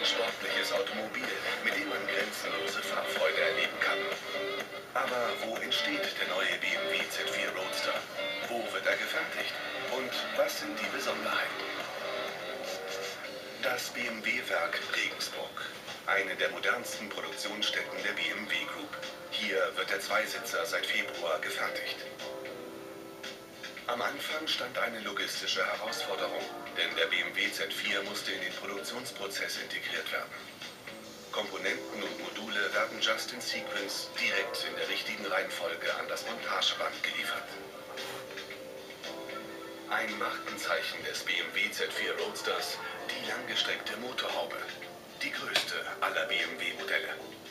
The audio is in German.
sportliches Automobil, mit dem man grenzenlose Fahrfreude erleben kann. Aber wo entsteht der neue BMW Z4 Roadster? Wo wird er gefertigt? Und was sind die Besonderheiten? Das BMW-Werk Regensburg. Eine der modernsten Produktionsstätten der BMW Group. Hier wird der Zweisitzer seit Februar gefertigt. Am Anfang stand eine logistische Herausforderung, denn der BMW Z4 musste in den Produktionsprozess integriert werden. Komponenten und Module werden just in sequence direkt in der richtigen Reihenfolge an das Montageband geliefert. Ein Markenzeichen des BMW Z4 Roadsters, die langgestreckte Motorhaube. Die größte aller BMW-Modelle.